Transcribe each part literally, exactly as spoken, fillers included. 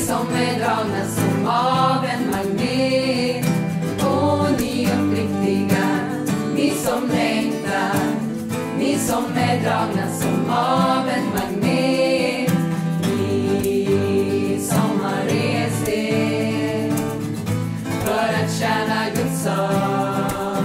som är dragna som av en magnet. Och ni uppriktiga, ni som längtar, ni som är dragna som av en magnet. Ni som har rest er för att tjäna Guds sak.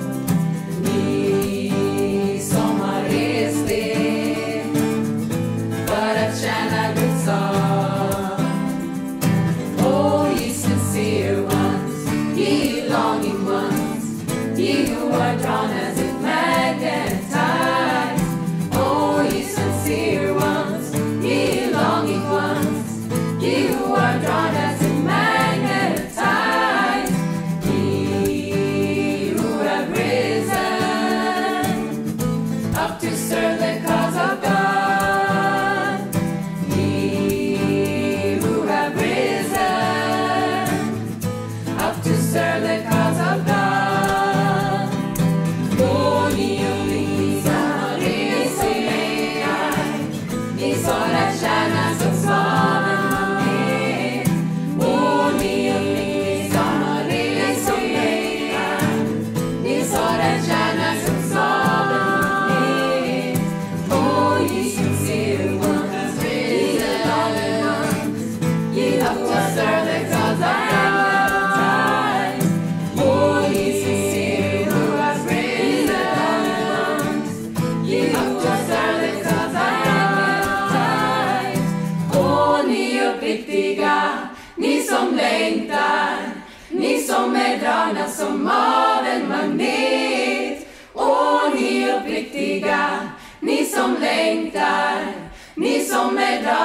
Ni som har rest er för att tjäna Guds sak. Oh, ye sincere ones, ye longing ones, ye who are drawn as if magnetized. Oh, ye sincere ones, ye longing ones, ye who are drawn as if magnetized. Ye who have risen up to serve the cause of God. Ye who have risen up to serve the cause of God. Oh, ni uppriktiga, ni som längtar, ni som lär känna som svaven magnet. Oh, ni uppriktiga, ni som längtar, ni som lär känna som svaven magnet. Oh, ye sincere ones, ye loving ones, ye up to serve the cause of God. Oh, ye sincere who have risen, ye up to serve the cause of God. Oh, ni uppriktiga, ni som längtar, ni som är dragna som av en magnet. Oh, ni uppriktiga, ni som längtar, ni som är dragna